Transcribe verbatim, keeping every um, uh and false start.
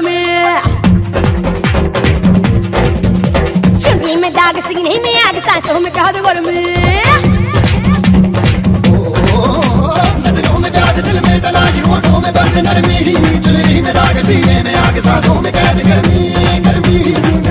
गर्मी। चुन्नी में दाग सीने में आग सांसों में कह दो गर्मी। नजरों में प्यास दिल में तलाश होठों में बंद नरमी। चुनरी में दाग सीने में आग सांसों में कैद गर्मी गर्मी।